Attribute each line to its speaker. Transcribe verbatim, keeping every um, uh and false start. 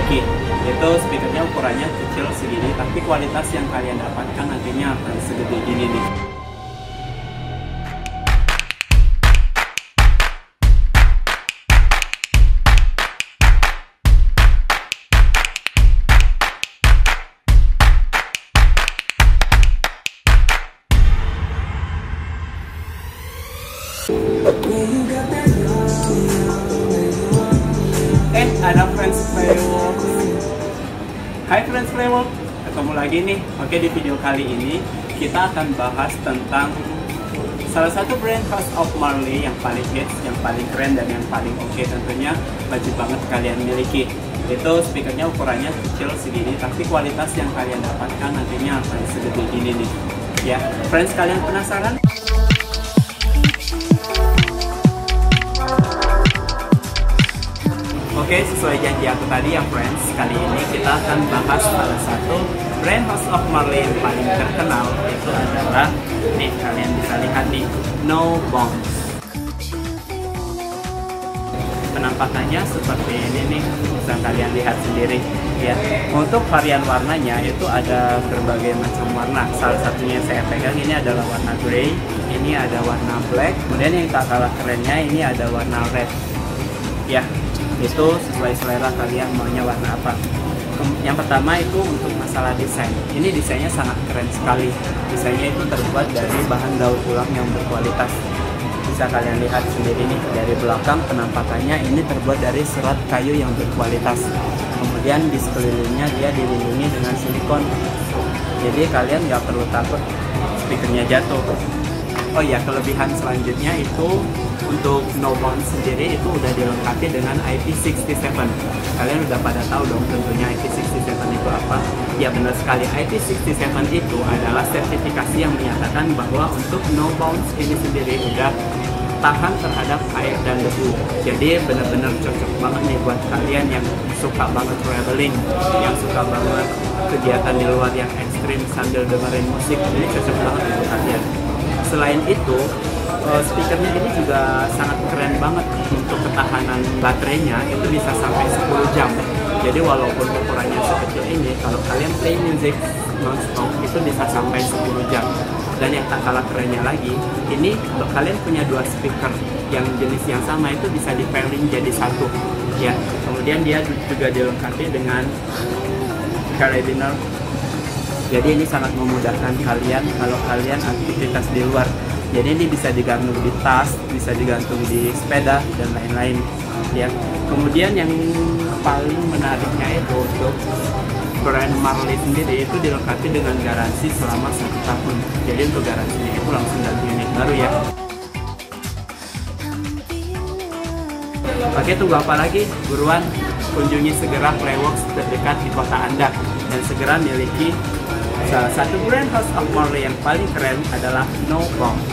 Speaker 1: miliki. Itu speakernya ukurannya kecil segini, tapi kualitas yang kalian dapatkan nantinya akan segede gini nih. Eh, ada Friends Playwork. Hai Friends Playwork, ketemu lagi nih. Oke, di video kali ini kita akan bahas tentang salah satu brand House of Marley yang paling hits, yang paling keren dan yang paling oke, tentunya wajib banget kalian miliki. Itu speakernya ukurannya kecil segini, tapi kualitas yang kalian dapatkan nantinya akan segede gini nih. Ya, Friends, kalian penasaran? Oke, sesuai janji aku tadi ya Friends, kali ini kita akan bahas salah satu brand House of Marley yang paling terkenal. Itu adalah, nih kalian bisa lihat nih, No Bounce. Penampakannya seperti ini nih, bisa kalian lihat sendiri ya. Untuk varian warnanya itu ada berbagai macam warna. Salah satunya yang saya pegang ini adalah warna grey, ini ada warna black, kemudian yang tak kalah kerennya ini ada warna red ya. Itu sesuai selera kalian maunya warna apa. Yang pertama itu untuk masalah desain. Ini desainnya sangat keren sekali. Desainnya itu terbuat dari bahan daur ulang yang berkualitas. Bisa kalian lihat sendiri nih dari belakang, penampakannya ini terbuat dari serat kayu yang berkualitas. Kemudian di sekelilingnya dia dilindungi dengan silikon. Jadi kalian nggak perlu takut speakernya jatuh. Oh iya, kelebihan selanjutnya itu untuk No Bounce sendiri itu udah dilengkapi dengan I P enam puluh tujuh. Kalian udah pada tahu dong tentunya I P enam puluh tujuh itu apa? Ya benar sekali, I P enam puluh tujuh itu adalah sertifikasi yang menyatakan bahwa untuk No Bounce ini sendiri udah tahan terhadap air dan debu. Jadi benar-benar cocok banget nih buat kalian yang suka banget traveling, yang suka banget kegiatan di luar yang ekstrim sambil dengerin musik. Ini cocok banget untuk kalian. Selain itu, speakernya ini juga sangat keren banget untuk ketahanan baterainya, itu bisa sampai sepuluh jam. Jadi walaupun ukurannya sekecil ini, kalau kalian play music non-stop itu bisa sampai sepuluh jam. Dan yang tak kalah kerennya lagi, ini untuk kalian punya dua speaker yang jenis yang sama itu bisa di pairing jadi satu ya. Kemudian dia juga dilengkapi dengan carabiner. Jadi ini sangat memudahkan kalian kalau kalian aktivitas di luar. Jadi ini bisa digantung di tas, bisa digantung di sepeda dan lain-lain ya. Kemudian yang paling menariknya itu untuk brand Marley sendiri itu dilengkapi dengan garansi selama satu tahun. Jadi untuk garansinya itu langsung ganti unit baru ya. Oke, tunggu apa lagi? Buruan kunjungi segera Playworks terdekat di kota Anda dan segera miliki salah satu brand House of Marley yang paling keren adalah No Bounce.